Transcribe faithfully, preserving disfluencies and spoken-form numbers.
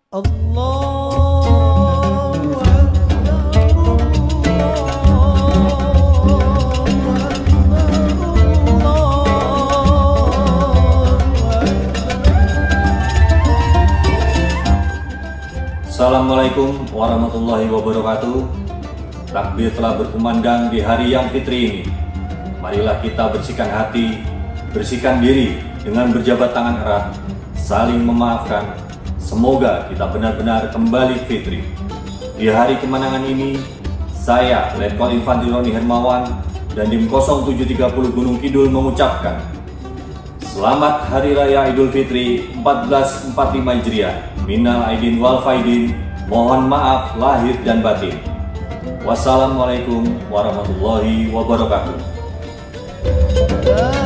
Allahu Akbar, Allahu Akbar, Assalamualaikum warahmatullahi wabarakatuh. Takbir telah berkumandang di hari yang fitri ini. Marilah kita bersihkan hati, bersihkan diri dengan berjabat tangan erat, saling memaafkan. Semoga kita benar-benar kembali fitri. Di hari kemenangan ini, saya, Letkol Infantri Roni Hermawan dan Dim nol tujuh tiga nol Gunung Kidul mengucapkan Selamat Hari Raya Idul Fitri seribu empat ratus empat puluh lima Hijriah. Minal aidin wal faidin. Mohon maaf lahir dan batin. Wassalamualaikum warahmatullahi wabarakatuh.